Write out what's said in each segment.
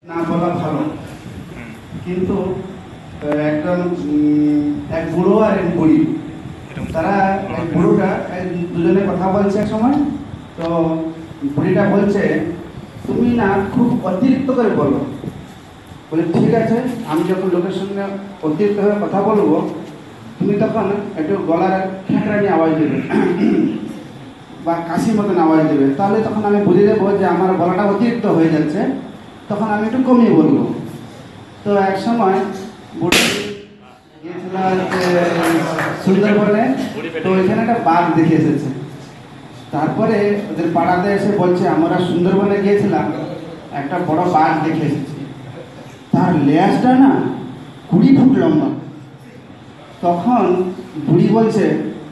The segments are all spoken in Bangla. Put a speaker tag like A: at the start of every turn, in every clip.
A: না বলা ভালো, কিন্তু একজন এক বুড়ো আর এক বুড়ি, তারা এক বুড়োটা দুজনে কথা বলছে এক সময়। তো বুড়িটা বলছে, তুমি না খুব অতিরিক্ত করে বলো। বলে ঠিক আছে, আমি যখন লোকের সঙ্গে অতিরিক্তভাবে কথা বলবো, তুমি তখন একটু গলার খ্যাঁকড়ানি আওয়াজ দেবে বা কাশির মতন আওয়াজ দেবে, তাহলে তখন আমি বুঝে দেবো যে আমার গলাটা অতিরিক্ত হয়ে যাচ্ছে, তখন আমি একটু কমিয়ে বলবো। তো এক সময় বুড়ি গিয়েছিল সুন্দরবনে, তো ওইখানে একটা বাঘ দেখে এসেছে। তারপরে ওদের পাড়াতে এসে বলছে, আমরা সুন্দরবনে গিয়েছিলাম, একটা বড় বাঘ দেখে এসেছি, তার লেজটা না 20 ফুট লম্বা। তখন বুড়ি বলছে,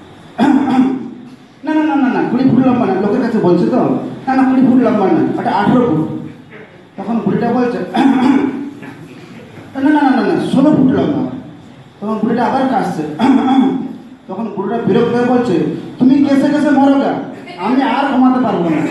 A: না না না না না 20 ফুট লম্বা না, লোকের কাছে বলছে তো, না না 20 ফুট লম্বা না, ওটা 18 ফুট। তখন বুড়িটা বলছে, না না না না না 16 ফুট লম্বা। তখন বুড়িটা আবার কাশছে। তখন বুড়িটা বিরক্ত হয়ে বলছে, তুমি কেসে কেসে মরো গা, আমি আর ঘুমাতে পারবো না।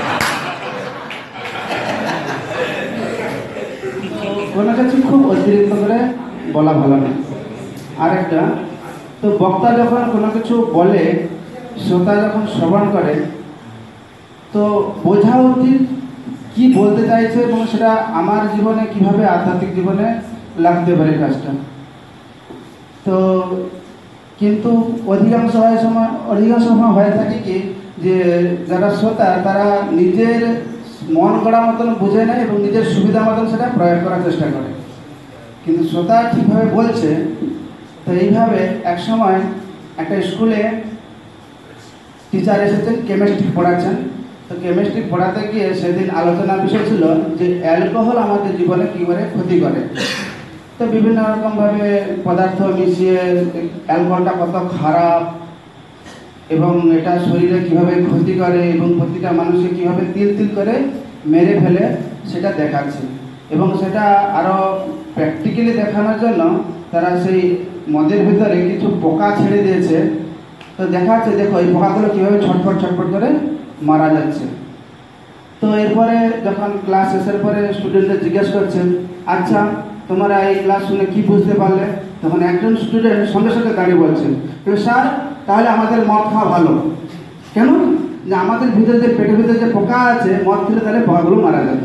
A: কোনো কিছু খুব অতিরিক্ত করে বলা ভালো না। আর একটা, তো বক্তা যখন কোনো কিছু বলে, শ্রোতা যখন শ্রবণ করে, তো বোঝা উচিত কি বলতে চাইছে এবং সেটা আমার জীবনে কিভাবে আধ্যাত্মিক জীবনে লাগতে পারে কাজটা। তো কিন্তু অধিকাংশ সময় হয়ে থাকে কি, যে যারা শ্রোতা তারা নিজের মন গড়া মতন বুঝে নেয় এবং নিজের সুবিধা মতন সেটা প্রয়োগ করার চেষ্টা করে। কিন্তু শ্রোতা ঠিকভাবে বলছে। তো এইভাবে এক সময় একটা স্কুলে টিচার এসেছেন, কেমিস্ট্রি পড়াচ্ছেন। তো কেমিস্ট্রি পড়াতে গিয়ে সেদিন আলোচনার বিষয় ছিল যে অ্যালকোহল আমাদের জীবনে কী করে ক্ষতি করে। তো বিভিন্ন রকমভাবে পদার্থ মিশিয়ে অ্যালকোহলটা কত খারাপ এবং এটা শরীরে কীভাবে ক্ষতি করে এবং প্রতিটা মানুষকে কীভাবে তিল তিল করে মেরে ফেলে সেটা দেখাচ্ছে। এবং সেটা আরও প্র্যাকটিক্যালি দেখানোর জন্য তারা সেই মদের ভিতরে কিছু পোকা ছেড়ে দিয়েছে। তো দেখাচ্ছে, দেখো এই পোকাগুলো কীভাবে ছটফট ছটফট করে মারা যাচ্ছে। তো এরপরে যখন ক্লাস শেষের পরে স্টুডেন্টদের জিজ্ঞেস করছেন, আচ্ছা তোমরা এই ক্লাস শুনে কী বুঝতে পারলে? তখন একজন স্টুডেন্ট সঙ্গে সঙ্গে দাঁড়িয়ে বলছেন, স্যার তাহলে আমাদের মদ খাওয়া ভালো। কেন? যে আমাদের ভিতরে যে পেটের ভিতরে যে পোকা আছে, মদ খেলে তাহলে পোকাগুলো মারা যাবে।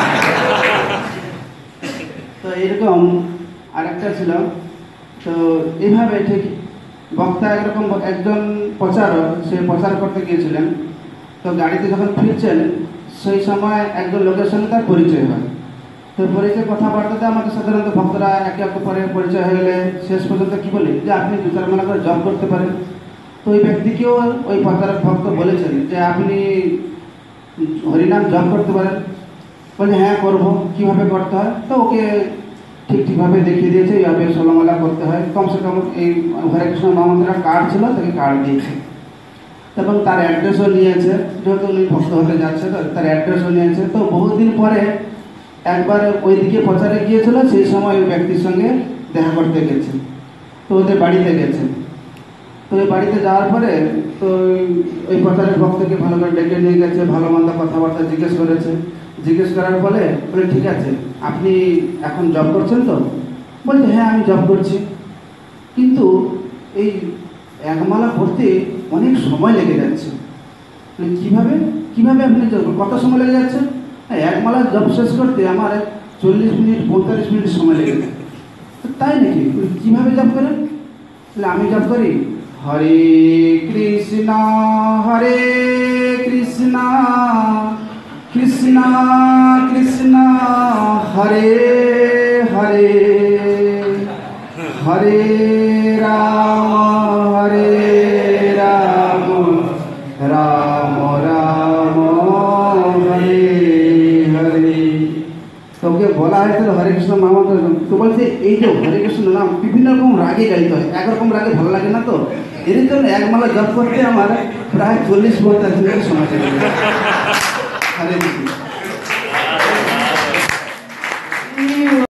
A: তো এরকম আরেকটা ছিল। তো এইভাবে ঠিক বক্তা একরকম একজন প্রচারক, সে প্রচার করতে গিয়েছিলেন। তো গাড়িতে যখন ফিরছেন সেই সময় একজন লোকের সঙ্গে তার পরিচয় হয়। তো পরিচয় কথাবার্তাতে আমাদের সাধারণত ভক্তরা একে অপর পরে পরিচয় হয়ে গেলে শেষ পর্যন্ত কী বলি, যে আপনি 2-4 মেলা করে জব করতে পারেন। তো ওই ব্যক্তিকেও ওই প্রচারক ভক্ত বলেছেন যে আপনি হরিনাম জব করতে পারেন। বলে হ্যাঁ করবো, কীভাবে করতে হয়? তো ওকে ঠিকভাবে দেখিয়ে দিয়েছে, এইভাবে 16 মালা করতে হয়। কমসে কম এই হরে কৃষ্ণ মহামন্ত্রের কার্ড ছিল, তাকে কার্ড দিয়েছে এবং তার অ্যাড্রেসও নিয়েছে, যেহেতু উনি ভক্ত হতে যাচ্ছে তো তার অ্যাড্রেসও নিয়েছে। তো বহুদিন পরে একবার ওইদিকে প্রচারে গিয়েছিল, সেই সময় ওই ব্যক্তির সঙ্গে দেখা করতে গেছে। তো ওদের বাড়িতে গেছে। তো ওই বাড়িতে যাওয়ার পরে তো ওই প্রচারের ভক্তকে ভালো করে ডেকে নিয়ে গেছে, ভালো মন্দ কথাবার্তা জিজ্ঞেস করেছে। জিজ্ঞেস করার ফলে বলে, ঠিক আছে আপনি এখন জব করছেন তো? বলছে হ্যাঁ আমি জব করছি, কিন্তু এই একমালা পড়তে অনেক সময় লেগে যাচ্ছে। কীভাবে কীভাবে আপনি কত সময় লেগে যাচ্ছে? হ্যাঁ, একমালা জব শেষ করতে আমার 40 মিনিট 45 মিনিট সময় লেগে যায়। তাই নাকি? কীভাবে জব করেন? আমি জব করি হরে কৃষ্ণ কৃষ্ণ কৃষ্ণ হরে হরে হরে রাম রাম রাম হরে হরে। তোকে বলা হয়েছিল হরে কৃষ্ণ মহামন্ত্র। তো বলছে এই যে হরে কৃষ্ণ নাম বিভিন্ন রকম রাগে গাইতে হয়, একরকম রাগে ভালো লাগে না। তো এর জন্য একমালা জপ করতে আমার প্রায় 40-45 মিনিট সময় লাগে। হরে কৃষ্ণ।